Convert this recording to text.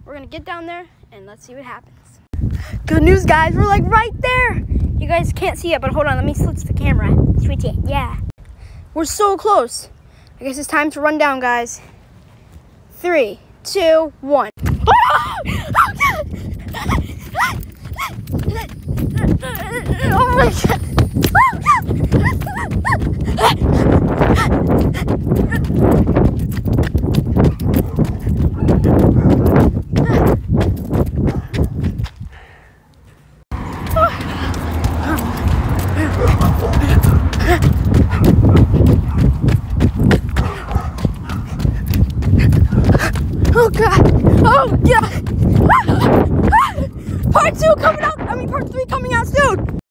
we're gonna get down there and let's see what happens. Good news, guys, we're like right there. You guys can't see it, but hold on, let me switch the camera. Switch it, yeah. We're so close. I guess it's time to run down, guys. 3, 2, 1. Oh my God.